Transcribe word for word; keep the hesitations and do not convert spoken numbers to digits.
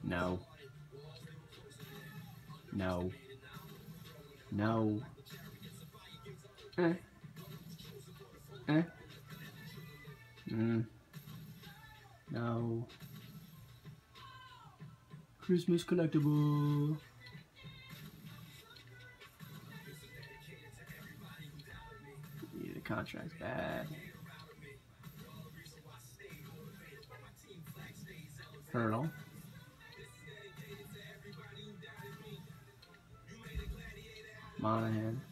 No. No. No. Eh. Eh. Mm. No. Christmas collectible. Yeah, the contract's bad. Hurdle. Monahan.